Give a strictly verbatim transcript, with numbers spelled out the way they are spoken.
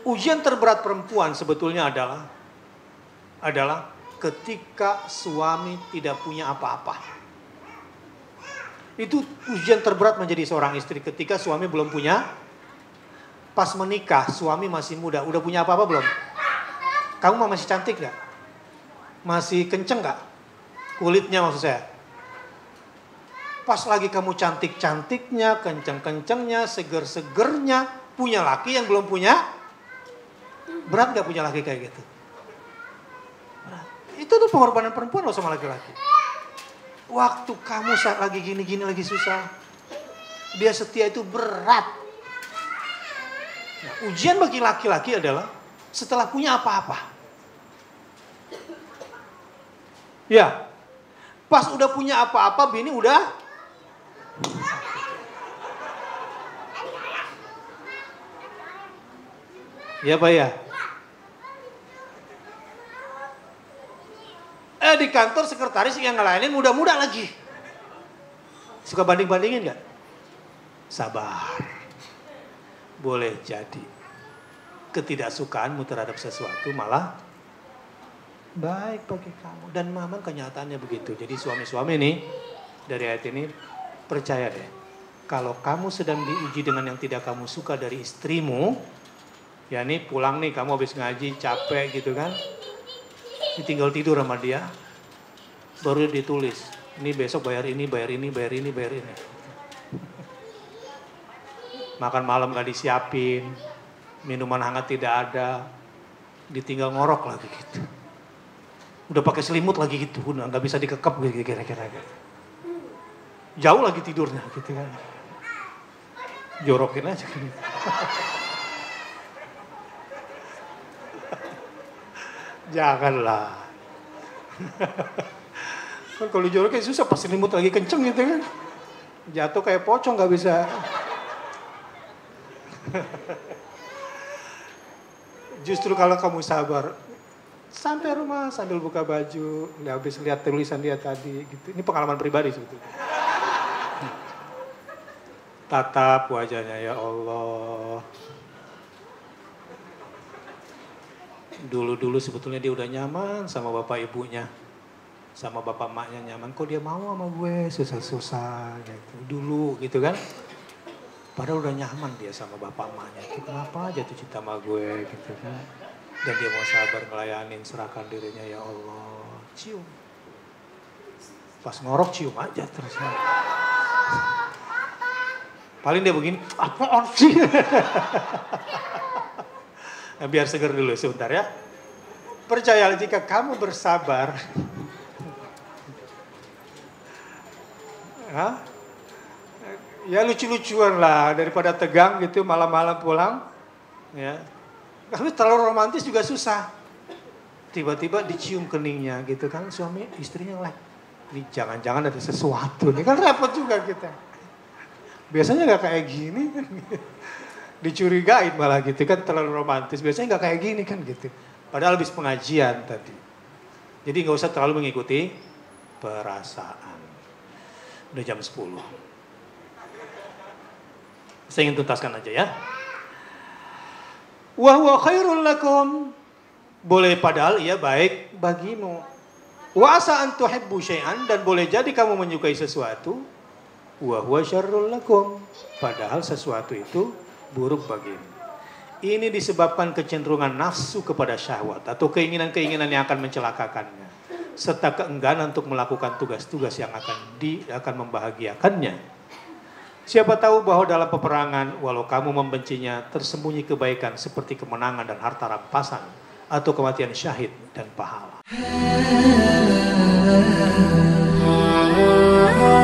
Ujian terberat perempuan sebetulnya adalah adalah ketika suami tidak punya apa-apa. Itu ujian terberat menjadi seorang istri ketika suami belum punya. Pas menikah suami masih muda, udah punya apa-apa belum? Kamu masih cantik gak? Masih kenceng gak? Kulitnya maksud saya. Pas lagi kamu cantik-cantiknya, kenceng-kencengnya, seger-segernya, punya laki yang belum punya, berat gak punya laki kayak gitu? Berat. Itu tuh pengorbanan perempuan loh sama laki-laki. Waktu kamu saat lagi gini-gini lagi susah, dia setia itu berat. Nah, ujian bagi laki-laki adalah setelah punya apa-apa. Ya, pas udah punya apa-apa, bini udah ya Pak ya. Eh di kantor sekretaris yang ngelayanin muda-muda lagi. Suka banding-bandingin gak? Sabar. Boleh jadi ketidaksukaanmu terhadap sesuatu malah baik bagi kamu. Dan memang kenyataannya begitu. Jadi suami-suami nih dari ayat ini percaya deh. Kalau kamu sedang diuji dengan yang tidak kamu suka dari istrimu, ya nih pulang nih kamu habis ngaji capek gitu kan, tinggal tidur sama dia, baru ditulis. Ini besok bayar ini, bayar ini, bayar ini, bayar ini. Makan malam gak disiapin, minuman hangat tidak ada, ditinggal ngorok lagi gitu. Udah pakai selimut lagi gitu, udah nggak bisa dikekep gitu kira-kira. Jauh lagi tidurnya gitu kan. Jorokin aja gitu. Janganlah. Kan kalau dijorokin susah, pas selimut lagi kenceng gitu kan. Jatuh kayak pocong nggak bisa. Justru kalau kamu sabar, sampai rumah sambil buka baju, habis lihat tulisan dia tadi gitu. Ini pengalaman pribadi sebetulnya. Tatap wajahnya, ya Allah. Dulu-dulu sebetulnya dia udah nyaman sama bapak ibunya, sama bapak emaknya nyaman. Kok dia mau sama gue susah-susah gitu. Dulu gitu kan. Padahal udah nyaman dia sama bapak emaknya. Kenapa jatuh cinta sama gue gitu kan. Dan dia mau sabar ngelayanin, serahkan dirinya, ya Allah. Cium. Pas ngorok cium aja terus. Paling dia begini, apaan sih? Nah, biar seger dulu sebentar ya. Percayalah jika kamu bersabar. Hah? Ya lucu-lucuan lah, daripada tegang gitu malam-malam pulang. Ya. Tapi terlalu romantis juga susah. Tiba-tiba dicium keningnya gitu kan, suami istrinya lah. Ini jangan-jangan ada sesuatu, ini kan repot juga kita. Biasanya gak kayak gini kan. Dicurigain malah gitu kan, terlalu romantis. Biasanya gak kayak gini kan gitu. Padahal habis pengajian tadi. Jadi gak usah terlalu mengikuti perasaan. Udah jam sepuluh. Saya ingin tuntaskan aja ya. Wa huwa khairul lakum. Boleh padahal ia baik bagimu. Wa asa an tuhibbu syai'an, dan boleh jadi kamu menyukai sesuatu. Wa huwa syarrul lakum. Padahal sesuatu itu buruk bagimu. Ini disebabkan kecenderungan nafsu kepada syahwat atau keinginan-keinginan yang akan mencelakakannya, serta keengganan untuk melakukan tugas-tugas yang akan di akan membahagiakannya. Siapa tahu bahwa dalam peperangan, walau kamu membencinya, tersembunyi kebaikan seperti kemenangan dan harta rampasan, atau kematian syahid dan pahala.